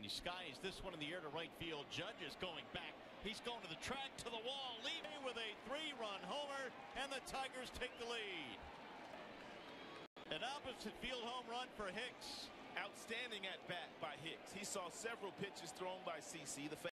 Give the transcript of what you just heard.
he skies this one in the air to right field. Judge is going back. He's going to the track, to the wall, leading with a 3-run homer, and the Tigers take the lead. An opposite field home run for Hicks. Outstanding at bat by Hicks. He saw several pitches thrown by CC. The